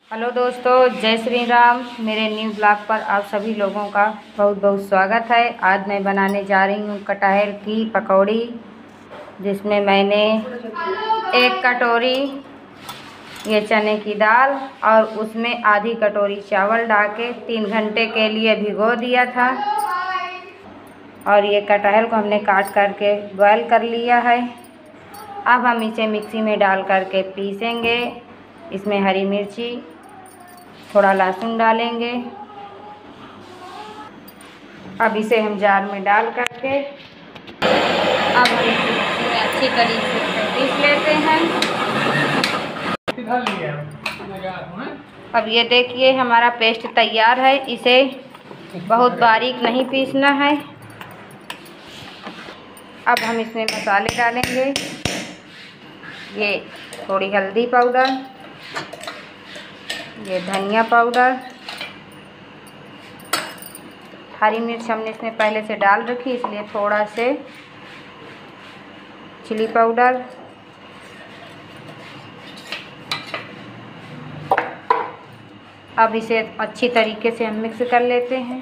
Hello दोस्तों, जय श्री राम। मेरे न्यू ब्लॉग पर आप सभी लोगों का बहुत बहुत स्वागत है। आज मैं बनाने जा रही हूँ कटहल की पकौड़ी, जिसमें मैंने 1 कटोरी ये चने की दाल और उसमें आधी कटोरी चावल डाल के 3 घंटे के लिए भिगो दिया था। और ये कटहल को हमने काट करके बॉयल कर लिया है। अब हम इसे मिक्सी में डाल करके पीसेंगे। इसमें हरी मिर्ची, थोड़ा लहसुन डालेंगे। अब इसे हम जार में डाल करके अब हम इसे मिक्सी में अच्छी तरीके से पीस लेते हैं। अब ये देखिए हमारा पेस्ट तैयार है। इसे बहुत बारीक नहीं पीसना है। अब हम इसमें मसाले डालेंगे। ये थोड़ी हल्दी पाउडर, ये धनिया पाउडर, हरी मिर्च हमने इसमें पहले से डाल रखी इसलिए थोड़ा से चिली पाउडर, अब इसे अच्छी तरीके से हम मिक्स कर लेते हैं।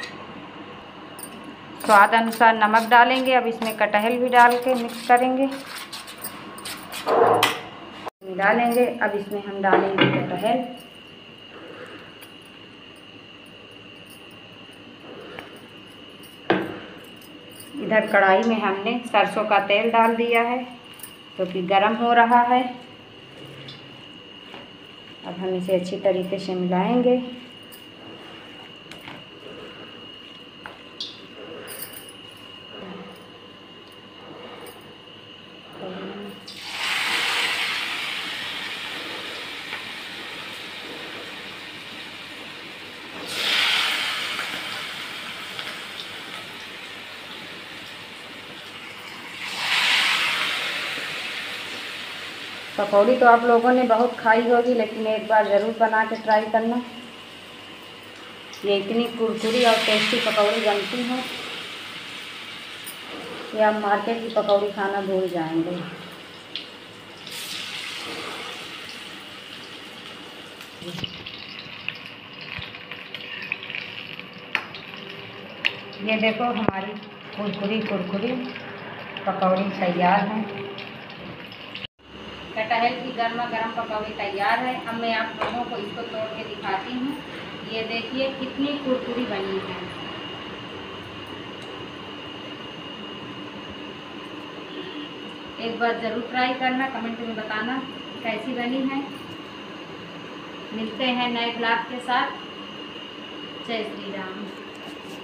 स्वाद अनुसार नमक डालेंगे। अब इसमें कटहल भी डाल के मिक्स करेंगे, डालेंगे। अब इसमें हम डालेंगे कटहल। इधर कढ़ाई में हमने सरसों का तेल डाल दिया है जो कि गर्म हो रहा है। अब हम इसे अच्छी तरीके से मिलाएंगे। पकौड़ी तो आप लोगों ने बहुत खाई होगी, लेकिन एक बार ज़रूर बना के ट्राई करना। ये इतनी कुरकुरी और टेस्टी पकौड़ी बनती है कि आप मार्केट की पकौड़ी खाना भूल जाएंगे। ये देखो हमारी कुरकुरी पकौड़ी तैयार है। कटहल की गर्मा गर्म पकौड़ी तैयार है। अब मैं आप लोगों को इसको तोड़ के दिखाती हूँ। ये देखिए कितनी कुरकुरी बनी है। एक बार ज़रूर ट्राई करना, कमेंट में बताना कैसी बनी है। मिलते हैं नए ब्लॉग के साथ। जय श्री राम।